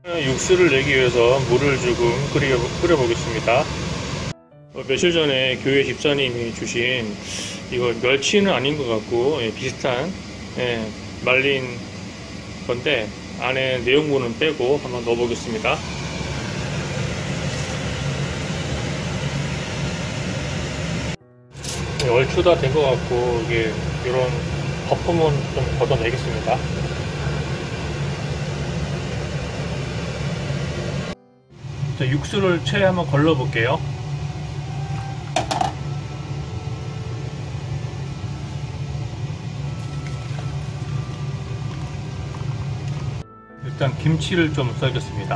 육수를 내기 위해서 물을 조금 끓여 보겠습니다. 며칠 전에 교회 집사님이 주신 이거 멸치는 아닌 것 같고 비슷한 말린 건데 안에 내용물은 빼고 한번 넣어 보겠습니다. 얼추 다 된 것 같고 이게 이런 거품은 좀 걷어내겠습니다. 자, 육수를 체에 한번 걸러 볼게요. 일단 김치를 좀 썰겠습니다.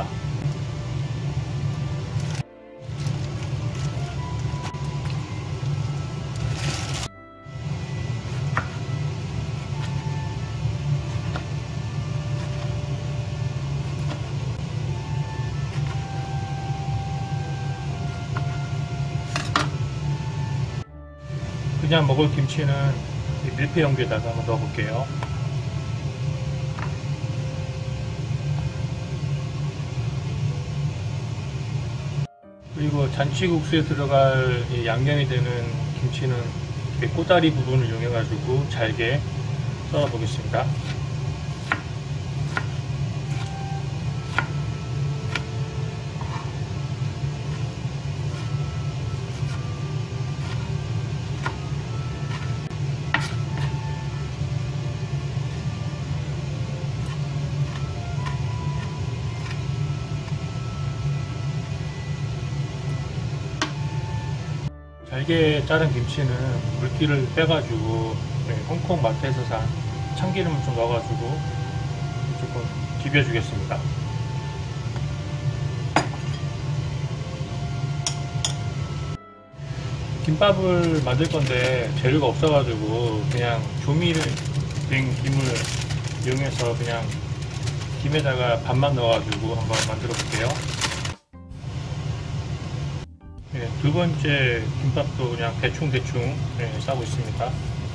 그냥 먹을 김치는 밀폐 용기에다가 한번 넣어 볼게요. 그리고 잔치국수에 들어갈 양념이 되는 김치는 꼬다리 부분을 이용해 가지고 잘게 썰어 보겠습니다. 잘게 자른 김치는 물기를 빼가지고 홍콩 마트에서 산 참기름을 좀 넣어가지고 조금 비벼주겠습니다. 김밥을 만들 건데 재료가 없어가지고 그냥 조미된 김을 이용해서 그냥 김에다가 밥만 넣어가지고 한번 만들어 볼게요. 두 번째 김밥도 그냥 대충 싸고 있습니다.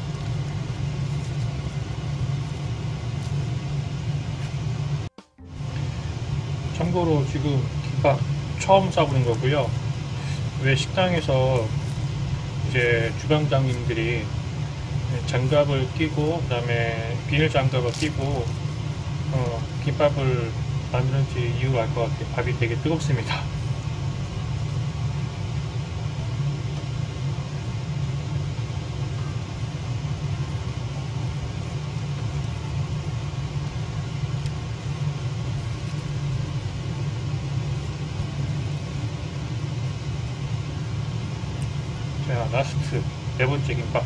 참고로 지금 김밥 처음 싸보는 거고요. 왜 식당에서 이제 주방장님들이 장갑을 끼고 그다음에 비닐 장갑을 끼고 김밥을 만드는지 이유 알 것 같아요. 밥이 되게 뜨겁습니다. 자, 라스트 네 번째 김밥.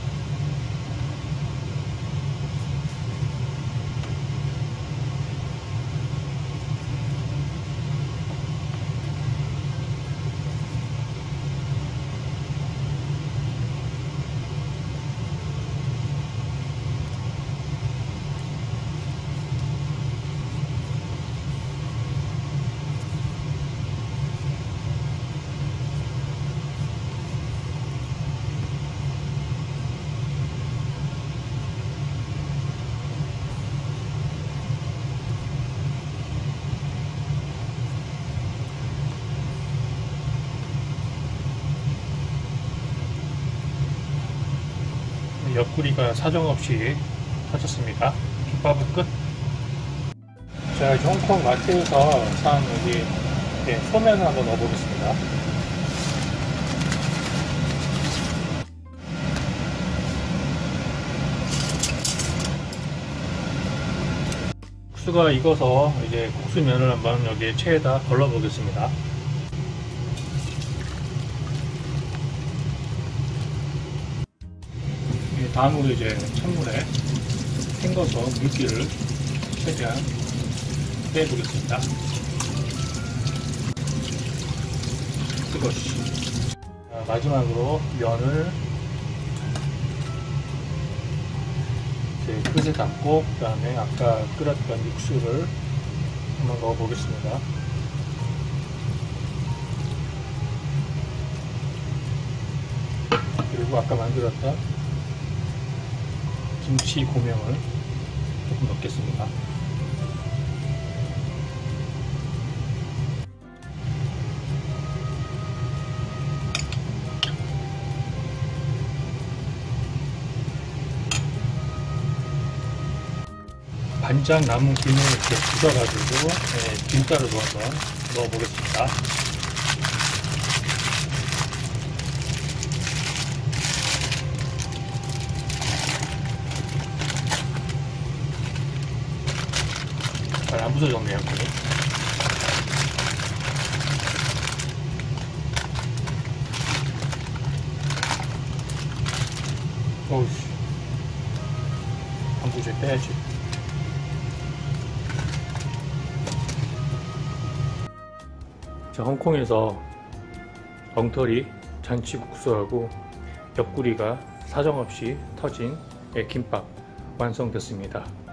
옆구리가 사정없이 터졌습니다. 김밥은 끝. 자, 이제 홍콩 마트에서 산 여기 소면을 한번 넣어보겠습니다. 국수가 익어서 이제 국수면을 한번 여기 체에다 걸러 보겠습니다. 다음으로 이제 찬물에 헹궈서 물기를 최대한 빼보겠습니다. 뜨거시. 마지막으로 면을 이렇게 끝에 담고 그 다음에 아까 끓였던 육수를 한번 넣어 보겠습니다. 그리고 아까 만들었던 김치 고명을 조금 넣겠습니다. 간장 남은 김을 이렇게 부숴가지고 김가루로 한번 넣어보겠습니다. 잘 안 부서졌네요. 어우씨, 안 부서 빼야지. 자, 홍콩에서 엉터리 잔치국수하고 옆구리가 사정없이 터진 김밥 완성됐습니다.